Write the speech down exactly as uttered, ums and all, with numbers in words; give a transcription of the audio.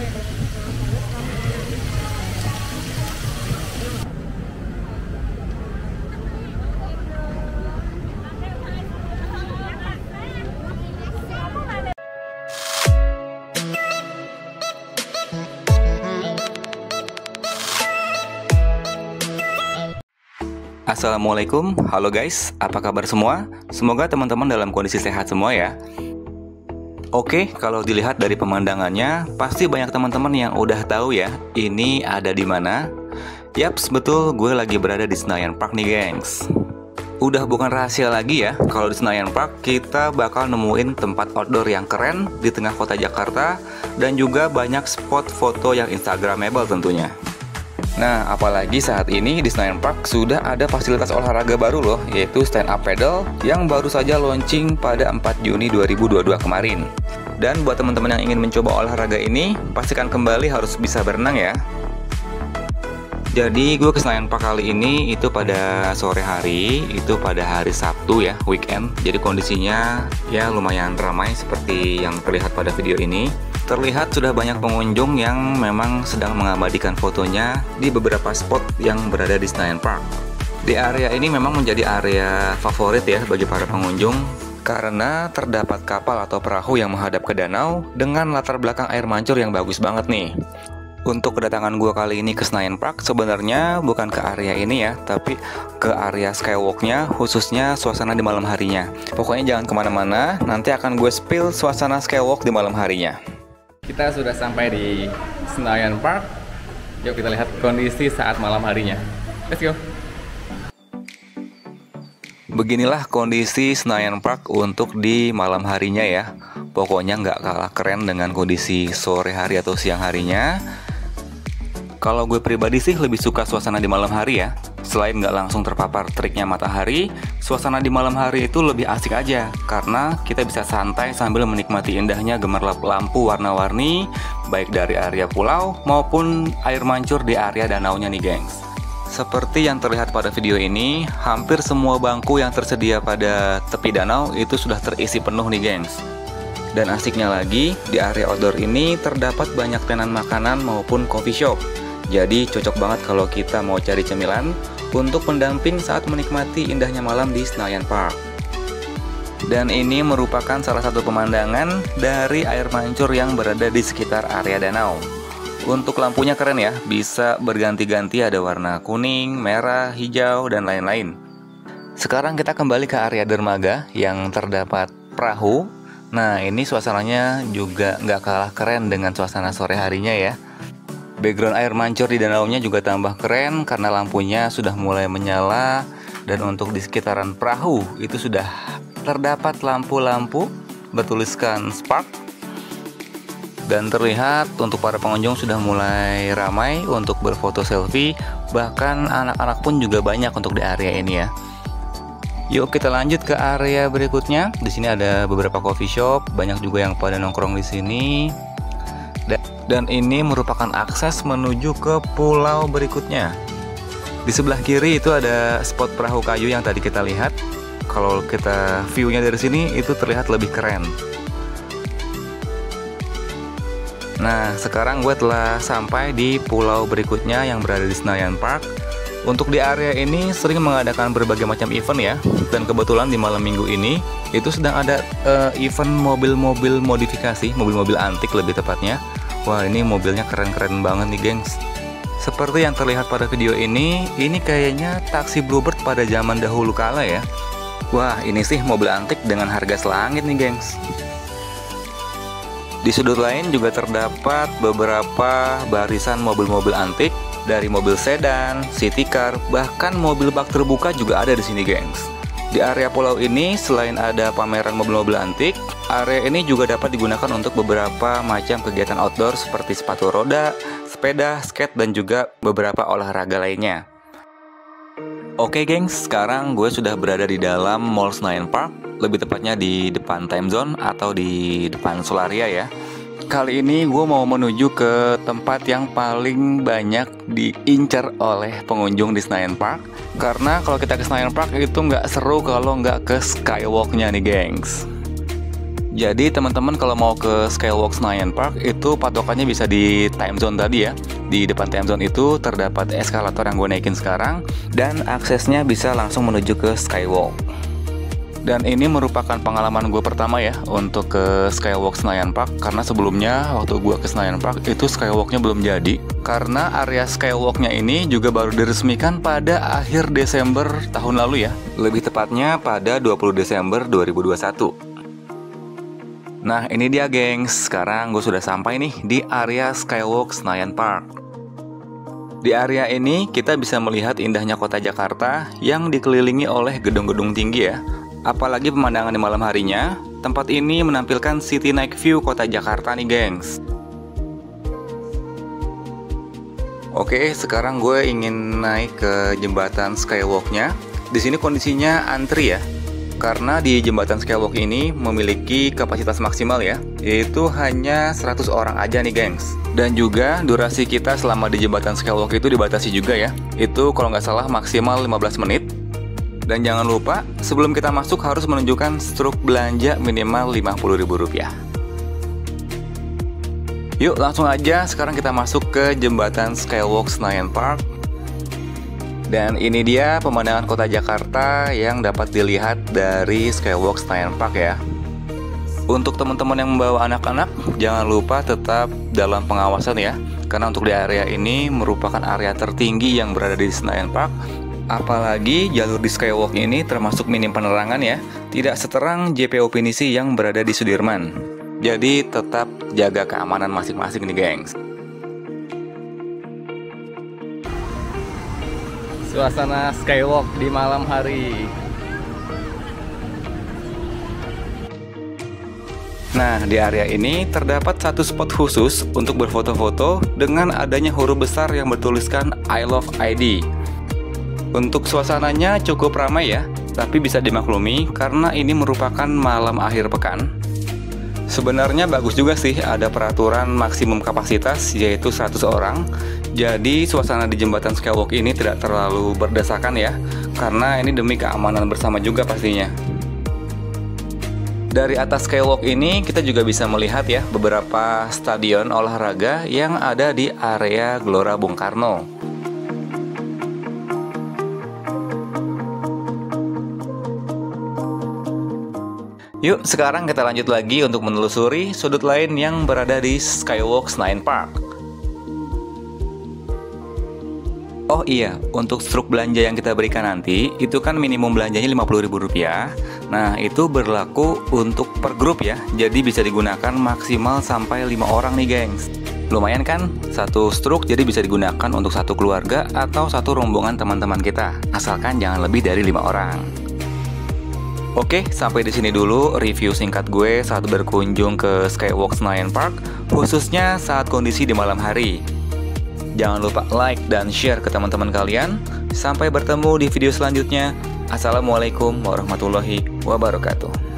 Assalamualaikum, halo guys, apa kabar semua? Semoga teman-teman dalam kondisi sehat semua ya. Oke, kalau dilihat dari pemandangannya, pasti banyak teman-teman yang udah tahu ya, ini ada di mana. Yaps, betul, gue lagi berada di Senayan Park nih gengs. Udah bukan rahasia lagi ya, kalau di Senayan Park kita bakal nemuin tempat outdoor yang keren di tengah kota Jakarta, dan juga banyak spot foto yang instagramable tentunya. Nah, apalagi saat ini di Senayan Park sudah ada fasilitas olahraga baru loh, yaitu stand up paddle yang baru saja launching pada empat Juni dua ribu dua puluh dua kemarin. Dan buat teman-teman yang ingin mencoba olahraga ini, pastikan kembali harus bisa berenang ya. Jadi gue ke Senayan Park kali ini itu pada sore hari, itu pada hari Sabtu ya, weekend. Jadi kondisinya ya lumayan ramai seperti yang terlihat pada video ini. Terlihat sudah banyak pengunjung yang memang sedang mengabadikan fotonya di beberapa spot yang berada di Senayan Park. Di area ini memang menjadi area favorit ya bagi para pengunjung karena terdapat kapal atau perahu yang menghadap ke danau dengan latar belakang air mancur yang bagus banget nih. Untuk kedatangan gue kali ini ke Senayan Park sebenarnya bukan ke area ini ya, tapi ke area skywalknya, khususnya suasana di malam harinya. Pokoknya jangan kemana-mana, nanti akan gue spill suasana skywalk di malam harinya. Kita sudah sampai di Senayan Park. Yuk kita lihat kondisi saat malam harinya. Let's go. Beginilah kondisi Senayan Park untuk di malam harinya ya. Pokoknya nggak kalah keren dengan kondisi sore hari atau siang harinya. Kalau gue pribadi sih lebih suka suasana di malam hari ya. Selain nggak langsung terpapar teriknya matahari, suasana di malam hari itu lebih asik aja karena kita bisa santai sambil menikmati indahnya gemerlap lampu warna-warni baik dari area pulau maupun air mancur di area danaunya nih gengs. Seperti yang terlihat pada video ini, hampir semua bangku yang tersedia pada tepi danau itu sudah terisi penuh nih gengs. Dan asiknya lagi, di area outdoor ini terdapat banyak tenan makanan maupun coffee shop. Jadi cocok banget kalau kita mau cari cemilan untuk pendamping saat menikmati indahnya malam di Senayan Park. Dan ini merupakan salah satu pemandangan dari air mancur yang berada di sekitar area danau. Untuk lampunya keren ya, bisa berganti-ganti ada warna kuning, merah, hijau, dan lain-lain. Sekarang kita kembali ke area dermaga yang terdapat perahu. Nah ini suasananya juga nggak kalah keren dengan suasana sore harinya ya. Background air mancur di danaunya juga tambah keren karena lampunya sudah mulai menyala. Dan untuk di sekitaran perahu itu sudah terdapat lampu-lampu bertuliskan Spark. Dan terlihat untuk para pengunjung sudah mulai ramai untuk berfoto selfie. Bahkan anak-anak pun juga banyak untuk di area ini ya. Yuk kita lanjut ke area berikutnya. Di sini ada beberapa coffee shop, banyak juga yang pada nongkrong di sini. Dan ini merupakan akses menuju ke pulau berikutnya. Di sebelah kiri itu ada spot perahu kayu yang tadi kita lihat. Kalau kita view-nya dari sini itu terlihat lebih keren. Nah, sekarang gue telah sampai di pulau berikutnya yang berada di Senayan Park. Untuk di area ini sering mengadakan berbagai macam event ya. Dan kebetulan di malam minggu ini itu sedang ada uh, event mobil-mobil modifikasi, mobil-mobil antik lebih tepatnya. Wah ini mobilnya keren-keren banget nih gengs. Seperti yang terlihat pada video ini, ini kayaknya taksi Bluebird pada zaman dahulu kala ya. Wah ini sih mobil antik dengan harga selangit nih gengs. Di sudut lain juga terdapat beberapa barisan mobil-mobil antik. Dari mobil sedan, city car, bahkan mobil bak terbuka juga ada di sini gengs. Di area pulau ini selain ada pameran mobil-mobil antik, area ini juga dapat digunakan untuk beberapa macam kegiatan outdoor seperti sepatu roda, sepeda, skate, dan juga beberapa olahraga lainnya. Oke gengs, sekarang gue sudah berada di dalam Mall Senayan Park, lebih tepatnya di depan Time Zone atau di depan Solaria ya. Kali ini gue mau menuju ke tempat yang paling banyak diincar oleh pengunjung di Senayan Park. Karena kalau kita ke Senayan Park itu nggak seru kalau nggak ke skywalknya nih gengs. Jadi teman-teman kalau mau ke Skywalk Senayan Park itu patokannya bisa di time zone tadi ya. Di depan time zone itu terdapat eskalator yang gue naikin sekarang, dan aksesnya bisa langsung menuju ke Skywalk. Dan ini merupakan pengalaman gue pertama ya untuk ke Skywalk Senayan Park, karena sebelumnya waktu gue ke Senayan Park itu Skywalknya belum jadi. Karena area Skywalknya ini juga baru diresmikan pada akhir Desember tahun lalu ya. Lebih tepatnya pada dua puluh Desember dua ribu dua puluh satu. Nah ini dia gengs, sekarang gue sudah sampai nih di area Skywalk Senayan Park. Di area ini kita bisa melihat indahnya kota Jakarta yang dikelilingi oleh gedung-gedung tinggi ya. Apalagi pemandangan di malam harinya, tempat ini menampilkan city night view kota Jakarta nih gengs. Oke, sekarang gue ingin naik ke jembatan Skywalknya. Di sini kondisinya antri ya. Karena di jembatan Skywalk ini memiliki kapasitas maksimal ya, yaitu hanya seratus orang aja nih gengs. Dan juga durasi kita selama di jembatan Skywalk itu dibatasi juga ya. Itu kalau nggak salah maksimal lima belas menit. Dan jangan lupa sebelum kita masuk harus menunjukkan struk belanja minimal lima puluh ribu rupiah. Yuk langsung aja sekarang kita masuk ke jembatan Skywalk Senayan Park. Dan ini dia pemandangan kota Jakarta yang dapat dilihat dari Skywalk Senayan Park ya. Untuk teman-teman yang membawa anak-anak, jangan lupa tetap dalam pengawasan ya. Karena untuk di area ini merupakan area tertinggi yang berada di Senayan Park. Apalagi jalur di Skywalk ini termasuk minim penerangan ya. Tidak seterang J P O Pinisi yang berada di Sudirman. Jadi tetap jaga keamanan masing-masing nih gengs. Suasana Skywalk di malam hari. Nah, di area ini terdapat satu spot khusus untuk berfoto-foto dengan adanya huruf besar yang bertuliskan I love I D. Untuk suasananya cukup ramai ya, tapi bisa dimaklumi karena ini merupakan malam akhir pekan. Sebenarnya bagus juga sih ada peraturan maksimum kapasitas yaitu seratus orang. Jadi suasana di jembatan Skywalk ini tidak terlalu berdesakan ya, karena ini demi keamanan bersama juga pastinya. Dari atas Skywalk ini kita juga bisa melihat ya beberapa stadion olahraga yang ada di area Gelora Bung Karno. Yuk sekarang kita lanjut lagi untuk menelusuri sudut lain yang berada di Skywalk Senayan Park. Oh iya, untuk struk belanja yang kita berikan nanti itu kan minimum belanjanya lima puluh ribu rupiah. Nah itu berlaku untuk per grup ya, jadi bisa digunakan maksimal sampai lima orang nih gengs. Lumayan kan? Satu struk jadi bisa digunakan untuk satu keluarga atau satu rombongan teman-teman kita, asalkan jangan lebih dari lima orang. Oke, sampai di sini dulu review singkat gue saat berkunjung ke Skywalk Senayan Park, khususnya saat kondisi di malam hari. Jangan lupa like dan share ke teman-teman kalian. Sampai bertemu di video selanjutnya. Assalamualaikum warahmatullahi wabarakatuh.